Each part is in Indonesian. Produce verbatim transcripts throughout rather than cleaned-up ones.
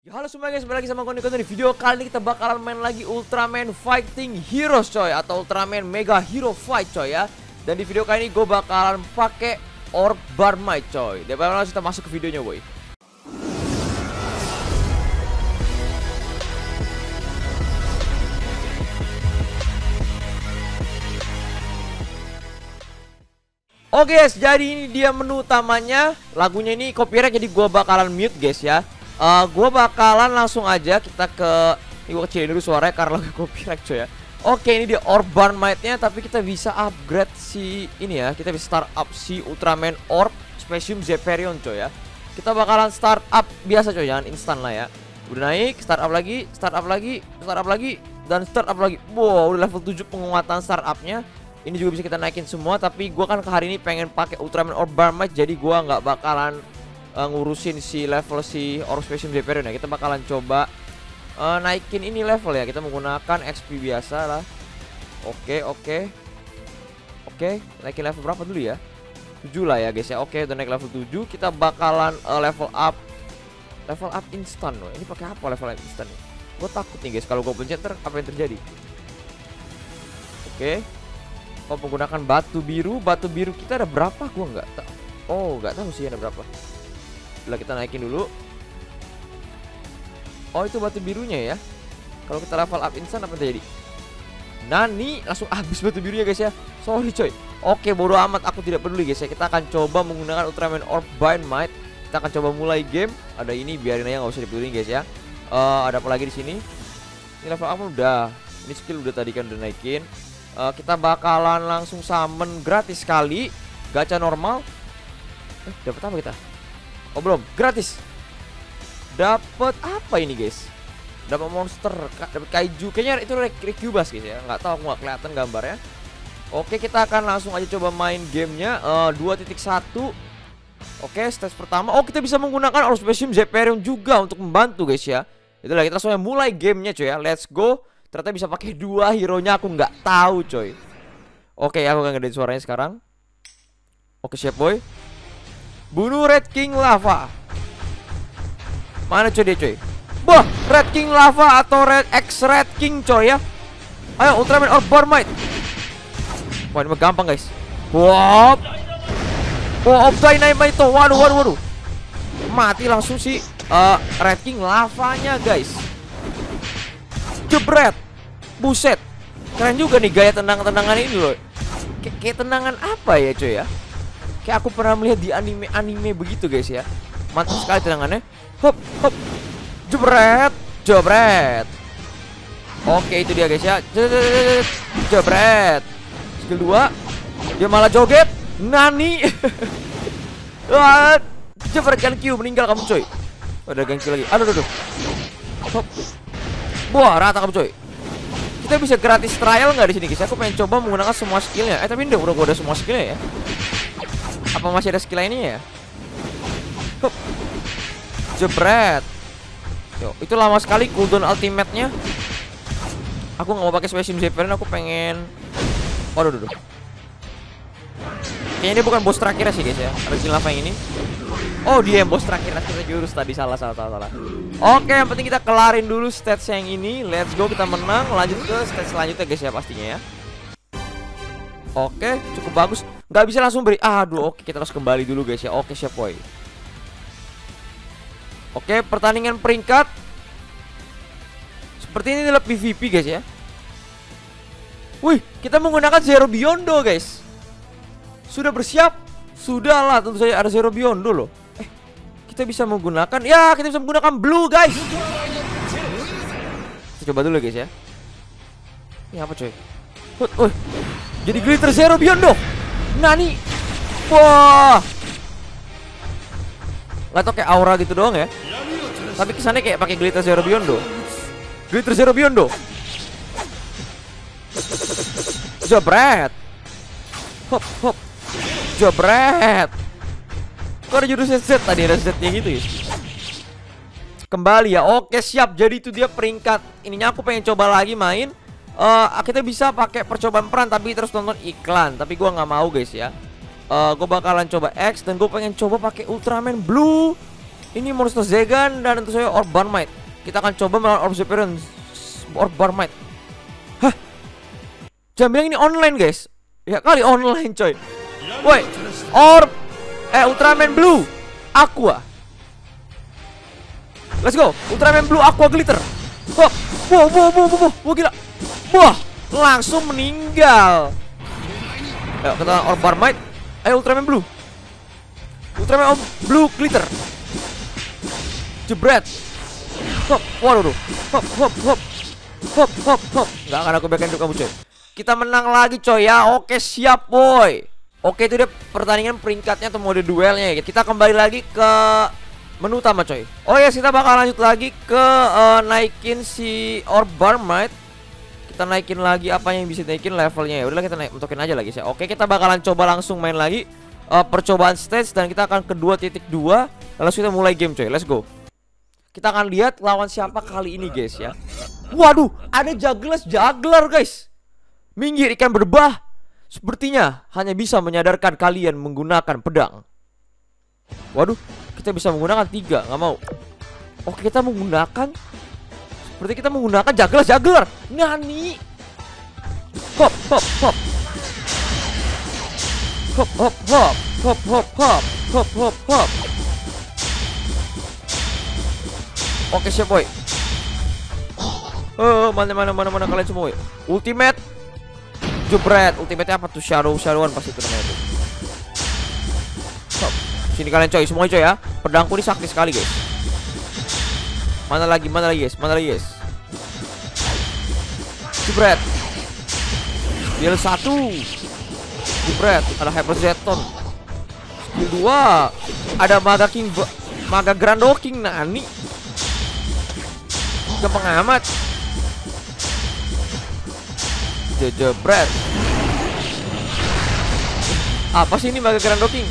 Ya, halo semua guys, balik lagi sama Niko. Di video kali ini kita bakalan main lagi Ultraman Fighting Heroes coy, atau Ultraman Mega Hero Fight coy ya. Dan di video kali ini gue bakalan pakai Orb Barmite coy. Daripada langsung kita masuk ke videonya boy. Oke guys, jadi ini dia menu utamanya. Lagunya ini copyright jadi gue bakalan mute guys ya. Uh, gue bakalan langsung aja kita ke ini, gue kecilin dulu suaranya karena lagi copyright coy ya. Oke, ini dia Orb Barmite-nya, tapi kita bisa upgrade si ini ya. Kita bisa start up si Ultraman Orb Specium Zeperion coy ya. Kita bakalan start up biasa coy, jangan instan lah ya. Udah naik, start up lagi, start up lagi, start up lagi, dan start up lagi. Wow, udah level tujuh penguatan start up-nya. Ini juga bisa kita naikin semua, tapi gue kan ke hari ini pengen pakai Ultraman Orb Barmite, jadi gue nggak bakalan Uh, ngurusin si level si Orb Specium Zeperion ya. Kita bakalan coba uh, naikin ini level ya. Kita menggunakan X P biasa lah. Oke oke Oke, naikin level berapa dulu ya? tujuh lah ya guys ya. Oke, udah naik level tujuh. Kita bakalan uh, level up Level up instan loh. Ini pakai apa level up instan nih? Gue takut nih guys, kalau gue pencet ter, apa yang terjadi? Oke. Oh, menggunakan batu biru. Batu biru kita ada berapa? Gue nggak tahu. Oh, nggak tahu sih ada berapa. Lah, kita naikin dulu. Oh, itu batu birunya ya. Kalau kita level up instan apa terjadi? Nani, langsung habis batu birunya guys ya. Sorry coy. Oke, bodo amat, aku tidak peduli guys ya. Kita akan coba menggunakan Ultraman Orb Barmite. Kita akan coba mulai game. Ada ini, biarin aja, nggak usah dipeduli guys ya. uh, Ada apa lagi di sini? Ini level up udah. Ini skill udah tadi kan udah naikin. uh, Kita bakalan langsung summon gratis sekali. Gacha normal. Eh, dapat apa kita? Oh belum, gratis. Dapat apa ini guys? Dapat monster, dapat kaiju. Kayaknya itu Recubus guys ya. Nggak tahu, aku nggak kelihatan gambarnya. Oke, kita akan langsung aja coba main gamenya. uh, dua titik satu. Oke, stage pertama. Oh, kita bisa menggunakan Orb Specium Zeperion juga untuk membantu guys ya. Itulah, kita langsung mulai gamenya coy ya. Let's go. Ternyata bisa pakai dua hero-nya, aku nggak tahu coy. Oke, aku akan gedein suaranya sekarang. Oke, siap boy. Bunuh Red King Lava. Mana coy dia coy? Wah, Red King Lava atau Red X Red King coy ya. Ayo Ultraman Orb Barmite. Wah, ini mah gampang guys. Wop. Wah, Orb Dynamite itu. Waduh, waduh, waduh. Mati langsung si uh, Red King Lavanya guys. Jebret. Buset. Keren juga nih gaya tendangan-tendangan ini loh. Kay Kayak tendangan apa ya coy ya? Kayak aku pernah melihat di anime-anime begitu guys ya. Mantap sekali tendangannya. Hop, hop. Jebret, jebret. Oke, itu dia guys ya. Jebret. Skill dua. Dia malah joget. Nani. Wah, jebret kan Q, meninggal kamu coy. Ada gang Q lagi. Aduh, aduh, aduh. Hop. Wah, rata kamu coy. Kita bisa gratis trial nggak di sini guys? Aku pengen coba menggunakan semua skillnya. Eh, tapi udah udah gua ada semua skillnya ya. Apa masih ada skill lainnya ya? Hup. Jebret. Yo, itu lama sekali cooldown ultimate-nya. Aku nggak mau pakai Specium Zeperion, aku pengen. Waduh, duh, duh. Kayaknya ini bukan boss terakhir sih guys ya. Red King Lava yang ini. Oh, dia yang boss terakhir. Kita jurus tadi salah salah salah salah. Oke, yang penting kita kelarin dulu stage yang ini. Let's go, kita menang. Lanjut ke stage selanjutnya guys ya pastinya ya. Oke, cukup bagus. Nggak bisa langsung beri. Aduh, oke, kita harus kembali dulu guys ya. Oke, siap boy. Oke, pertandingan peringkat. Seperti ini adalah P V P guys ya. Wih, kita menggunakan Zero Biondo guys. Sudah bersiap? Sudahlah, tentu saja ada Zero Biondo loh. Eh, kita bisa menggunakan. Ya, kita bisa menggunakan Blue guys. Kita coba dulu guys ya. Ini apa coy? Wih, jadi glitter Zero Biondo. Nani. Wah. Nggak tau, kayak aura gitu doang ya. Tapi kesannya kayak pakai glitter Zero Biondo. Glitter Zero Biondo. Jebret. Hop, hop. Jebret. Kok ada jurus Z tadi, ada Z-nya gitu ya. Kembali ya. Oke, siap. Jadi itu dia peringkat. Ininya aku pengen coba lagi main. Uh, kita bisa pakai percobaan peran tapi terus nonton iklan. Tapi gua nggak mau guys ya. uh, Gue bakalan coba X dan gue pengen coba pakai Ultraman Blue. Ini monster Zegan dan tentu saja Orb Barmite. Kita akan coba melawan Orb Zephyrus, Orb Barmite. Hah? Jangan bilang ini online guys. Ya kali online coy. Woi, Orb Eh Ultraman Blue Aqua. Let's go, Ultraman Blue Aqua Glitter. Hop. Wow, wow, wow, wow, wow, gila. Wah, langsung meninggal. Ayo kita Orb Barmite. Ayo Ultraman Blue. Ultraman Blue Glitter. Jebret. Hop, waduh. Hop, hop, hop. Hop, hop, hop. Gak akan aku biarkan untuk kamu coy. Kita menang lagi coy ya. Oke siap boy. Oke itu dia pertandingan peringkatnya atau mode duelnya ya. Kita kembali lagi ke menu utama coy. Oh ya kita bakal lanjut lagi ke uh, naikin si Orb Barmite. Kita naikin lagi apa yang bisa naikin levelnya ya. Udahlah kita naik untukin aja lagi sih. Oke kita bakalan coba langsung main lagi uh, percobaan stage dan kita akan ke dua titik dua. Lalu kita mulai game coy. Let's go. Kita akan lihat lawan siapa kali ini guys ya. Waduh, ada Juggler Juggler guys. Minggir ikan berbah. Sepertinya hanya bisa menyadarkan kalian menggunakan pedang. Waduh, kita bisa menggunakan tiga, nggak mau. Oke, kita menggunakan. Seperti kita menggunakan Juggler Juggler. Nani. Hop, hop, hop. Hop, hop, hop. Hop, hop, hop. Hop, hop, hop. Oke siap boy. Oh, mana mana mana mana kalian semua. Ultimate. Jebret. Ultimate apa tuh? Shadow Shadowan pasti itu namanya tuh. Hop. Sini kalian coy, semua coy ya. Pedangku ini sakti sekali guys. Mana lagi? Mana lagi guys? Mana lagi guys? Jebret. Skill satu. Jebret. Ada Hyper Zeton. Skill dua. Ada Maga King, Maga Grando King. Nani. Gampang amat. Jebret. Apa sih ini Maga Grando King?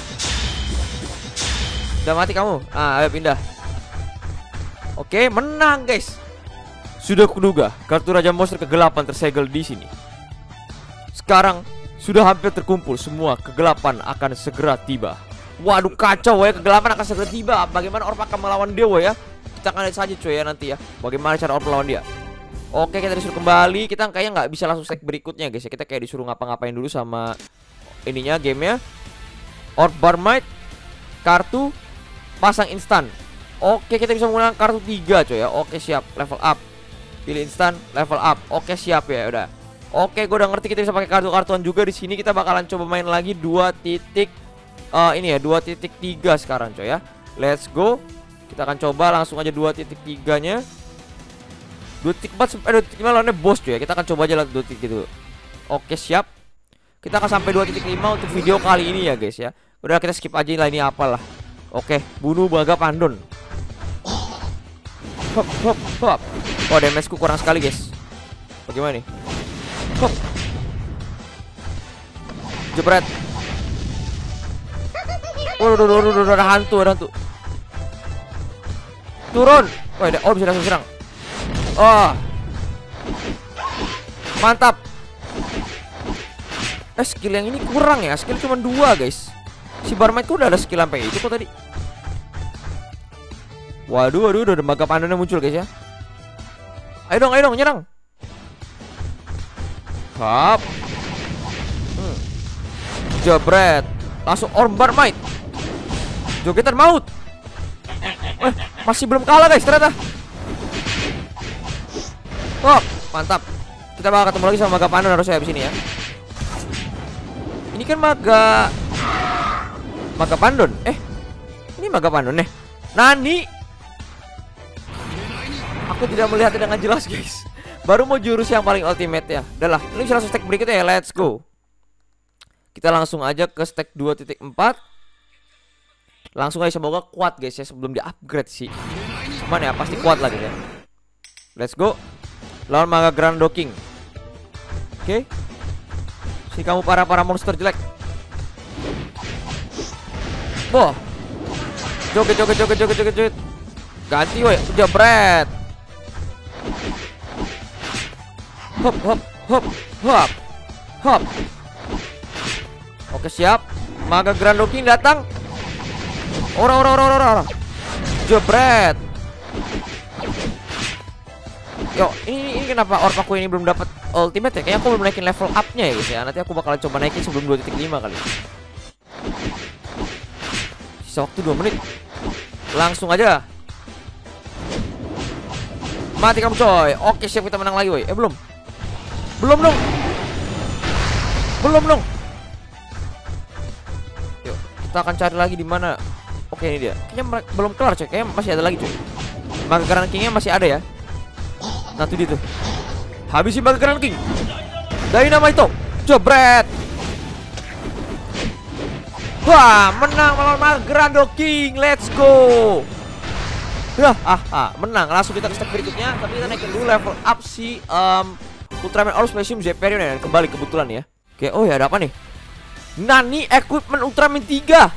Udah mati kamu. Ah, ayo pindah. Oke, menang guys. Sudah kuduga kartu Raja Monster kegelapan tersegel di sini. Sekarang sudah hampir terkumpul semua. Kegelapan akan segera tiba. Waduh kacau ya, kegelapan akan segera tiba. Bagaimana Orb akan melawan dewa ya? Kita akan lihat saja coy ya nanti ya. Bagaimana cara Orb melawan dia. Oke kita disuruh kembali. Kita kayaknya nggak bisa langsung stake berikutnya guys ya. Kita kayak disuruh ngapa-ngapain dulu sama ininya gamenya. Orb Barmite. Kartu pasang instan. Oke kita bisa menggunakan kartu tiga coy ya. Oke siap, level up. Pilih instan, level up. Oke siap ya udah. Oke gue udah ngerti kita bisa pakai kartu-kartuan juga di sini. Kita bakalan coba main lagi dua titik uh, ini ya, dua titik tiga sekarang coy ya. Let's go. Kita akan coba langsung aja dua titik tiga nya. dua titik empat sampai dua titik lima lawannya bos cuy ya. Kita akan coba aja lah dua titik gitu. Oke siap. Kita akan sampai dua titik lima untuk video kali ini ya guys ya. Udah kita skip aja lah ini apalah. Oke, bunuh Maga Pandon. Hop hop hop. Oh damage ku kurang sekali guys. Bagaimana nih? Hop. Jebret. Oh, udah udah udah ada hantu, ada hantu. Turun. Oh, ada. Oh, bisa langsung serang. Oh. Mantap. Eh, skill yang ini kurang ya. Skill cuma dua, guys. Si Barmite tuh udah ada skill sampai itu kok tadi. Waduh, waduh, udah ada Maga Pandonnya muncul, guys ya. Ayo dong, ayo dong, nyerang. Hap. Hmm. Jebret. Langsung Orb Barmite. Jogetan maut. Eh, masih belum kalah guys ternyata. Oh, mantap. Kita bakal ketemu lagi sama Maga Pandon harusnya habis ini ya. Ini kan Maga Maga Pandon. Eh, ini Maga Pandon nih. Nani? Aku tidak melihatnya dengan jelas guys. Baru mau jurus yang paling ultimate ya. Udah lah, ini bisa langsung stack berikutnya ya. Let's go. Kita langsung aja ke stack dua titik empat. Langsung aja, semoga kuat guys ya sebelum di upgrade sih. Cuman ya pasti kuat lagi ya. Let's go. Lawan Maga Grando King. Oke. Okay. Si kamu para-para monster jelek. Boh. Joget joget joget joget joget joget. Ganti woi, jebret. Hop hop hop hop hop. Oke siap. Maga Grando King datang. Ora ora ora ora ora. Jebret. Yo, ini, ini kenapa orb aku ini belum dapat ultimate ya? Kayaknya aku belum naikin level up-nya ya guys ya. Nanti aku bakal coba naikin sebelum dua titik lima kali. Sisa waktu dua menit. Langsung aja. Mati kamu coy. Oke, siap, kita menang lagi woy. Eh belum. Belum dong. Belum dong. Yuk, kita akan cari lagi di mana. Oke, ini dia. Kayaknya belum kelar coy. Kayaknya masih ada lagi coy. Maka Grand King-nya masih ada ya. Nah tuh dia tuh. Habisin Mega Grand King. Dynamite. Jebret. Wah, menang melawan Mega Grand King. Let's go. Ya, ah, ah, menang. Langsung kita ke step berikutnya. Tapi kita naikin dulu level up si um, Ultraman Orb Specium Zephirion ya. Kembali kebetulan ya. Oke, oh ya ada apa nih? Nani Equipment Ultraman tiga.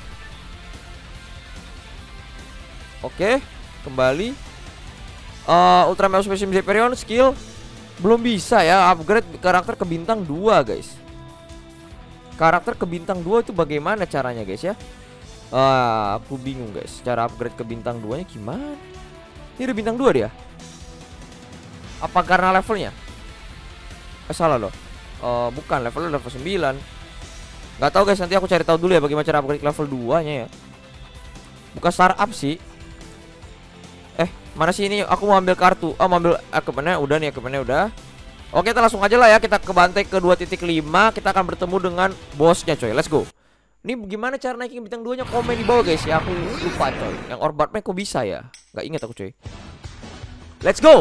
Oke, kembali. Uh, Ultraman Orb Specium Zephirion skill belum bisa ya. Upgrade karakter ke bintang dua guys. Karakter ke bintang dua itu bagaimana caranya guys ya? Ah, aku bingung guys. Cara upgrade ke bintang dua nya gimana? Ini udah bintang dua dia. Apa karena levelnya? Eh salah loh. Uh, bukan, levelnya level sembilan. Gak tahu guys, nanti aku cari tahu dulu ya bagaimana cara upgrade level dua nya ya. Bukan startup sih. Eh, mana sih ini? Aku mau ambil kartu. Oh, mau ambil equipment-nya udah nih, equipment-nya udah. Oke, kita langsung aja lah ya. Kita ke bantai ke dua titik lima. Kita akan bertemu dengan bosnya coy. Let's go. Ini gimana cara naikin bintang dua nya? Komen di bawah guys ya. Aku lupa coy. Yang Orbatman kok bisa ya? Gak inget aku coy. Let's go.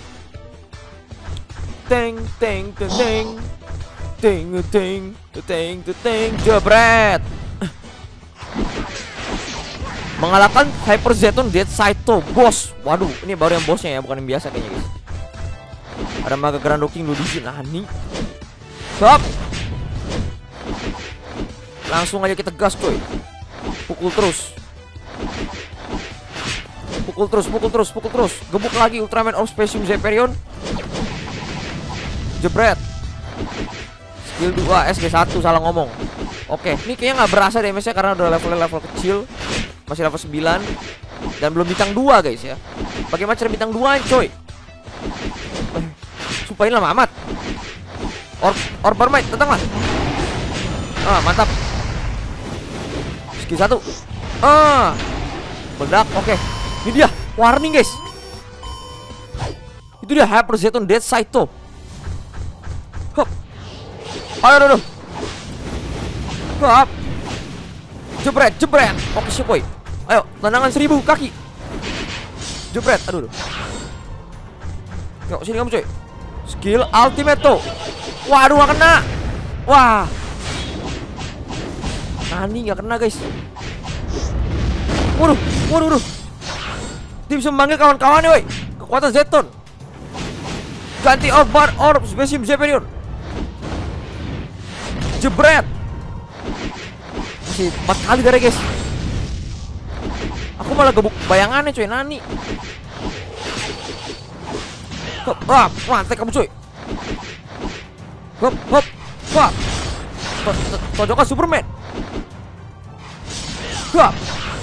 Teng teng teng teng. Teng teng teng teng. Jebret. Mengalahkan Hyper Zeton Dead Saito bos. Waduh, ini baru yang bosnya ya, bukan yang biasa kayaknya guys. Ada Mega Grand King lu di sini. Nani. Stop. Langsung aja kita gas coy. Pukul terus. Pukul terus, pukul terus, pukul terus. Gebuk lagi Ultraman Orb Specium Zephirion. Jebret. Skill dua S G satu salah ngomong. Oke, ini kayaknya nggak berasa damage-nya karena udah levelnya level kecil. Masih level sembilan. Dan belum bintang dua guys ya. Bagaimana cara bintang dua coy? Eh, supaya lama amat. Orb Orbarmite, datanglah. Ah, mantap. Skill satu. Ah. Meledak, oke. Ini dia, warning guys. Itu dia Hyper Zeton Dead Saito. Hop. Ayo, aduh, aduh. Hop. Jebret, jebret. Oke, siap boy. Ayo, tendangan seribu kaki. Jebret, aduh, aduh. Yuk, sini kamu coy. Skill ultimate tuh. Waduh, gak kena. Wah. Nani gak kena guys. Waduh, waduh, waduh. Dia bisa memanggil kawan-kawannya woi. Kekuatan Zeton. Ganti Orb Orb Specium Zephirion. Jebret. Masih empat kali dari guys. Aku malah gebuk bayangannya coy. Nani. Hop, hop, mantek kamu coy. Hop, hop, hop. Tojokan Superman. Hop.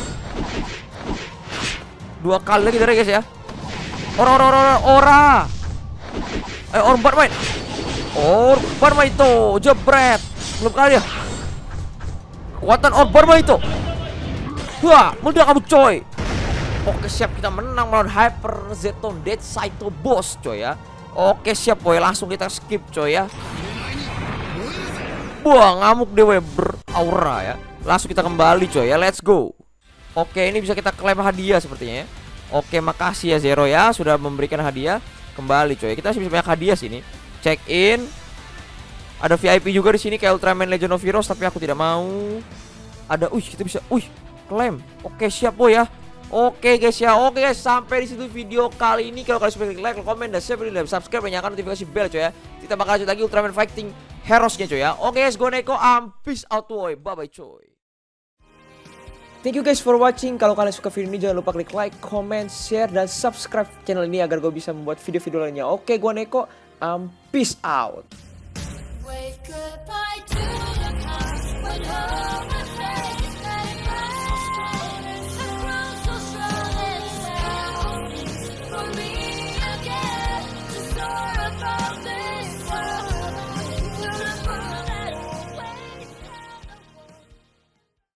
Dua kali lagi dari guys ya. Ora, ora, ora, ora. Eh, Orbatman. Orbatman itu jebret. Belum kali ya. Kekuatan Orbatman itu. Wah, meledak kamu coy. Oke, siap, kita menang melawan Hyper Zeton Dead Saito boss coy ya. Oke, siap boy, langsung kita skip coy ya. Wah, ngamuk dewe beraura ya. Langsung kita kembali coy ya. Let's go. Oke, ini bisa kita klaim hadiah sepertinya ya. Oke, makasih ya Zero ya sudah memberikan hadiah. Kembali coy. Kita masih bisa banyak hadiah sini. Check in. Ada V I P juga di sini kayak Ultraman Legend of Heroes, tapi aku tidak mau. Ada, wih, kita bisa, wih, klaim. Oke, siap boy ya. Oke guys ya. Oke guys, sampai di situ video kali ini. Kalau kalian suka, klik like, komen, dan share, dan subscribe, dan nyalakan notifikasi bell coy ya. Kita bakal lanjut lagi Ultraman Fighting Heroes-nya coy ya. Oke guys, gue Neko, um, peace out boy. Bye bye coy. Thank you guys for watching. Kalau kalian suka video ini jangan lupa klik like, comment, share, dan subscribe channel ini agar gue bisa membuat video-video lainnya. Oke, gue Neko, um, peace out. Wave goodbye to the past when home and face, let it rest, across the strong. for me.